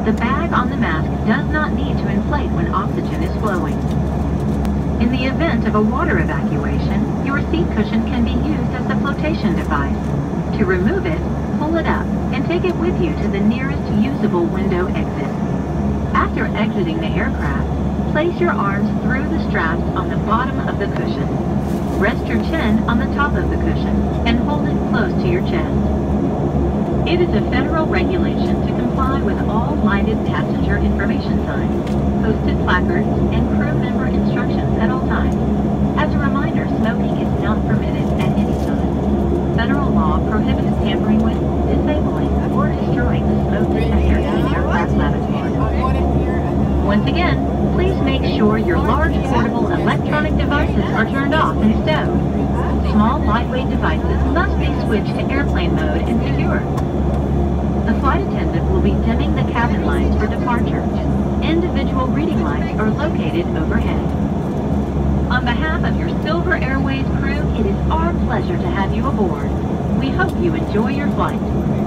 The bag on the mask does not need to inflate when oxygen is flowing. In the event of a water evacuation, your seat cushion can be used as the flotation device. To remove it, pull it up and take it with you to the nearest usable window exit. After exiting the aircraft, place your arms through the straps on the bottom of the cushion. Rest your chin on the top of the cushion and hold it close to your chest. It is a federal regulation to comply with all lighted passenger information signs, posted placards, and crew member instructions at all times. As a reminder, smoking is not permitted at any time. Federal law prohibits tampering with, disabling, or destroying the smoke detector in the aircraft lavatory. Once again, please make sure your large portable electronic devices are turned off and stowed. Small lightweight devices must be switched to airplane mode and secure. The flight attendant will be dimming the cabin lights for departure. Individual reading lights are located overhead. On behalf of your Silver Airways crew, it is our pleasure to have you aboard. We hope you enjoy your flight.